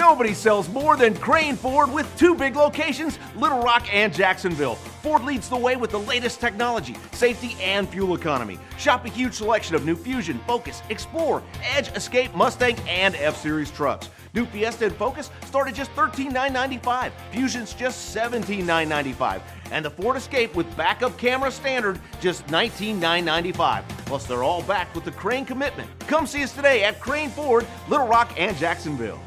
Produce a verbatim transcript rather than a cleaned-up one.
Nobody sells more than Crain Ford with two big locations, Little Rock and Jacksonville. Ford leads the way with the latest technology, safety, and fuel economy. Shop a huge selection of new Fusion, Focus, Explorer, Edge, Escape, Mustang, and F-Series trucks. New Fiesta and Focus start at just thirteen thousand nine hundred ninety-five dollars. Fusion's just seventeen thousand nine hundred ninety-five dollars. And the Ford Escape with backup camera standard, just nineteen thousand nine hundred ninety-five dollars. Plus, they're all backed with the Crain commitment. Come see us today at Crain Ford, Little Rock, and Jacksonville.